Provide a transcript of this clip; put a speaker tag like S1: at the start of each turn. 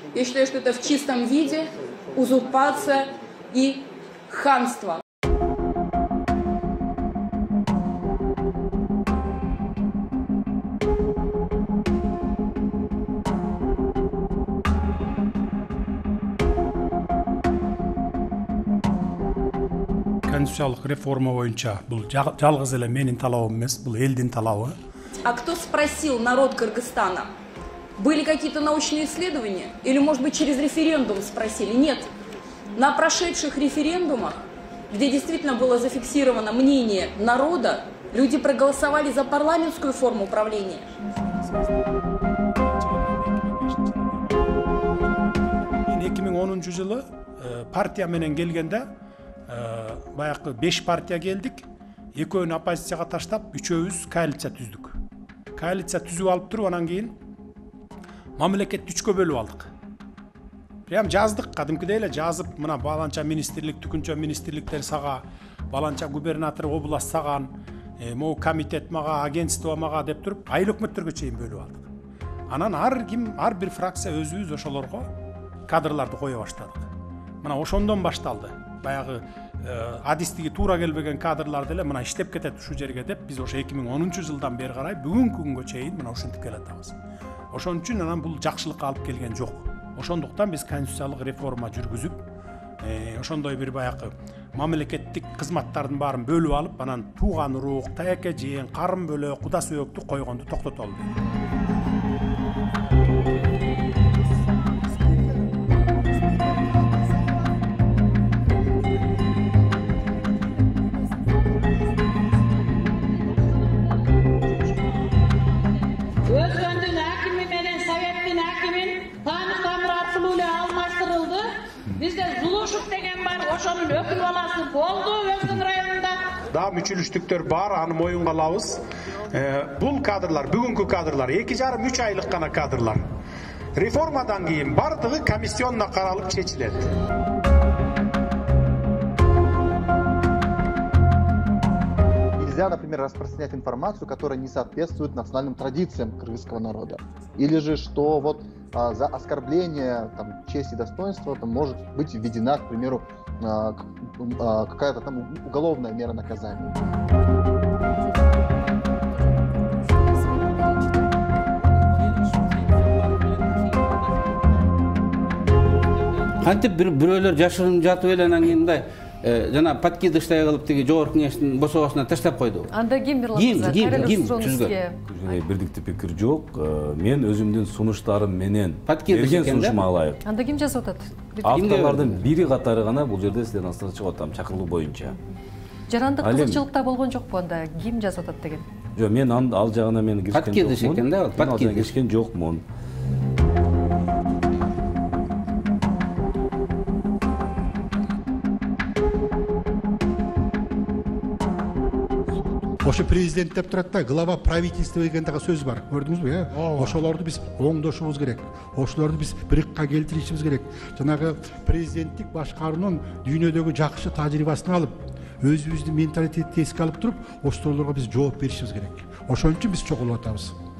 S1: Я считаю, что это в чистом виде узурпация и хамство.
S2: Конституциялык реформа боюнча бул жалгыз эле менин талабым эмес, бул элдин талабы.
S1: А кто спросил народ Кыргызстана? Были какие-то научные исследования? Или, может быть, через референдум спросили? Нет. На прошедших референдумах, где действительно было зафиксировано мнение народа, люди проголосовали за парламентскую форму управления.
S2: 2010 жылы партия менен келгенде баягы 5 партия келдик. Экөөнү оппозицияга таштап, үчөөбүз коалиция түздүк. Коалиция түзүп алып туруп, анан кийин мамлекетти 3кө бөлүп алдык. Прям жаздык, кадимкидей эле жазып, мына баланча министрлик, түкүнчө министрликтер сага, баланча губернатор область саган, могу комитет мага, агентство мага деп туруп, айыл өкмөттөргө чейин бөлүп алдык. Анан ар бир фракция өзүбүз ошолорго кадрларды кое баштадык. Мына ошондон башталды. Баягы адистиги туура келбеген кадрларды эле мына иштеп кетет ушул жерге деп, биз ошо 2010 жылдан бери карай бүгүнкү күнгө чейин мына ушинтип келатабыз. Ошон үчүн анан бул жакшылыкка алып келген жок. Ошондуктан биз конституциялык реформа жүргүзүп, ошондой бир баягы мамлекеттик кызматтардын баарын бөлүп алып, анан тууган урук, таяке жыйын, карын бөлөк, куда сөөктү койгонду токтотолду.
S3: Bizde Zuluşuk degen var, oşonun ökül balası boldu Özgün rayonunda.
S2: Daha müçülüştüktөр бар, аны моюнга алабыз. Бул кадрлар, бүгүнкү кадрлар, 2,5-3 айлык гана кадрлар. Реформадан кийин бардыгы комиссионна каралып чечилет.
S4: Нельзя, например, распространять информацию, которая не соответствует национальным традициям кыргызского народа. Или же, что вот за оскорбление там, чести и достоинства там, может быть введена, к примеру, какая-то там уголовная мера наказания.
S5: Кантип бирөөлөр жашырын жатып эле анан кийин мындай жана подкидыштай кылып тиги жогорку кеңештин босогосуна таштап койду.
S6: Анда ким
S5: түзгөн?
S7: Бирдиктүү пикир жок. Мен өзүмдүн сунуштарым менен
S5: берген
S7: сунушума алайык.
S6: Анда ким жазып атат?
S7: Авторлордун бири катары гана бул жерде сиздердин астыңызга чыгып атам чакырылуу боюнча.
S6: Жарандык кызыкчылыкта болгон жокпу анда? Ким жазып атат деген?
S7: Жок, мен ал жагына мен киришкен жокмун. Подкидиш киришкен жокмун.
S8: Ошо президент деп турат да, глава правительства деген дагы сөз бар. Көрдүңүзбү, Ошолорду биз оңдошубуз керек. Ошолорду биз бирикка келтиришибиз керек. Жанагы президенттик башкаруунун дүйнөдөгү жакшы тажрыйбасын алып, өзүбүздүн менталитетти эске алып туруп, ошолорго биз жооп беришибиз керек. Ошон үчүн биз чогулуп атабыз.